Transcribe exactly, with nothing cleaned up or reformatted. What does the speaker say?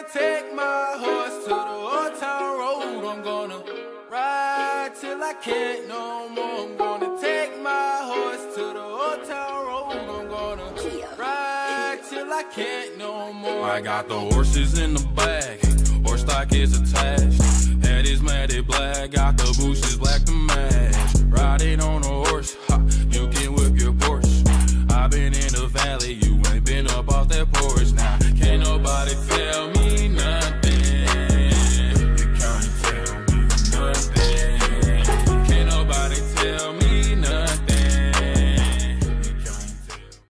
take my horse to the old town road. I'm gonna ride till I can't no more. I'm gonna take my horse to the old town road. I'm gonna ride till I can't no more. I got the horses in the bag, horse stock is attached. Head is matted black, got the bushes black to match. Riding on a horse,